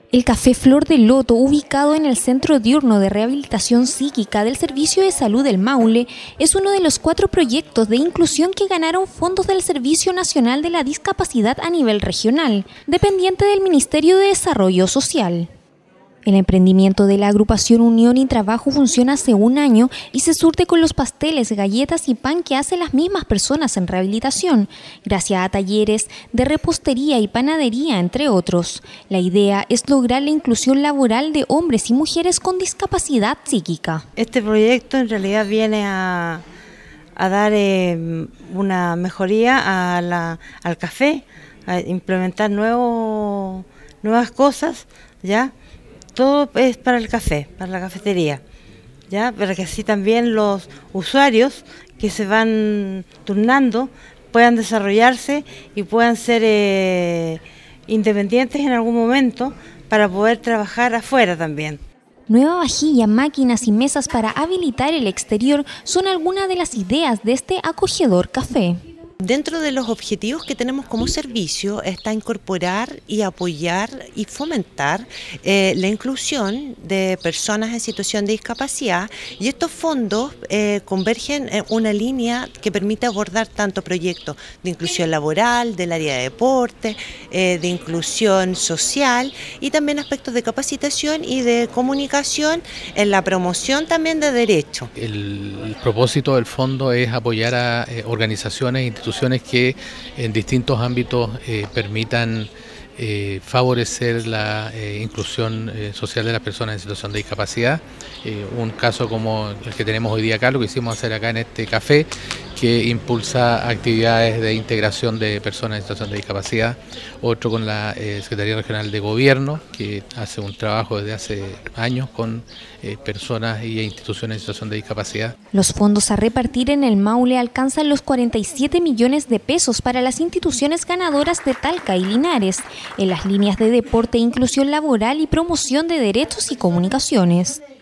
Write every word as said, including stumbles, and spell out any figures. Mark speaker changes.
Speaker 1: El Café Flor de Loto, ubicado en el Centro Diurno de Rehabilitación Psíquica del Servicio de Salud del Maule, es uno de los cuatro proyectos de inclusión que ganaron fondos del Servicio Nacional de la Discapacidad a nivel regional, dependiente del Ministerio de Desarrollo Social. El emprendimiento de la agrupación Unión y Trabajo funciona hace un año y se surte con los pasteles, galletas y pan que hacen las mismas personas en rehabilitación, gracias a talleres de repostería y panadería, entre otros. La idea es lograr la inclusión laboral de hombres y mujeres con discapacidad psíquica.
Speaker 2: Este proyecto en realidad viene a, a dar eh, una mejoría a la, al café, a implementar nuevo, nuevas cosas, ¿ya? Todo es para el café, para la cafetería, ¿ya? Para que así también los usuarios que se van turnando puedan desarrollarse y puedan ser eh, independientes en algún momento para poder trabajar afuera también.
Speaker 1: Nueva vajilla, máquinas y mesas para habilitar el exterior son algunas de las ideas de este acogedor café.
Speaker 3: Dentro de los objetivos que tenemos como servicio está incorporar y apoyar y fomentar eh, la inclusión de personas en situación de discapacidad, y estos fondos eh, convergen en una línea que permite abordar tanto proyectos de inclusión laboral, del área de deporte, eh, de inclusión social y también aspectos de capacitación y de comunicación en la promoción también de derechos.
Speaker 4: El, el propósito del fondo es apoyar a eh, organizaciones e instituciones que en distintos ámbitos eh, permitan eh, favorecer la eh, inclusión eh, social de las personas en situación de discapacidad. Eh, un caso como el que tenemos hoy día acá, lo que hicimos hacer acá en este café, que impulsa actividades de integración de personas en situación de discapacidad. Otro con la eh, Secretaría Regional de Gobierno, que hace un trabajo desde hace años con eh, personas y instituciones en situación de discapacidad.
Speaker 1: Los fondos a repartir en el Maule alcanzan los cuarenta y siete millones de pesos para las instituciones ganadoras de Talca y Linares, en las líneas de deporte, inclusión laboral y promoción de derechos y comunicaciones.